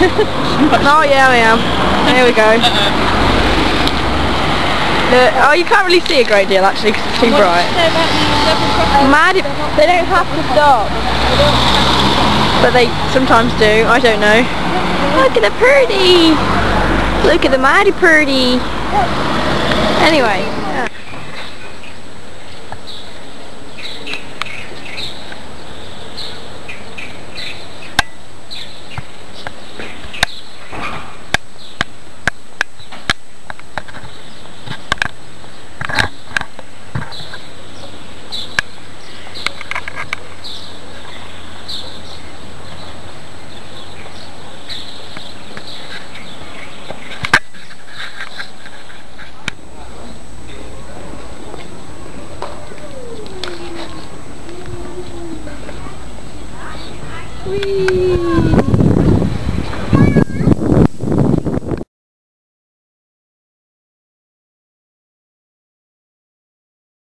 Oh yeah, I am. Here we go. Oh, you can't really see a great deal actually because it's too bright. Mad if they don't have to stop. But they sometimes do, I don't know. Look at the purdy! Look at the mighty purdy! Anyway. Yeah. Whee!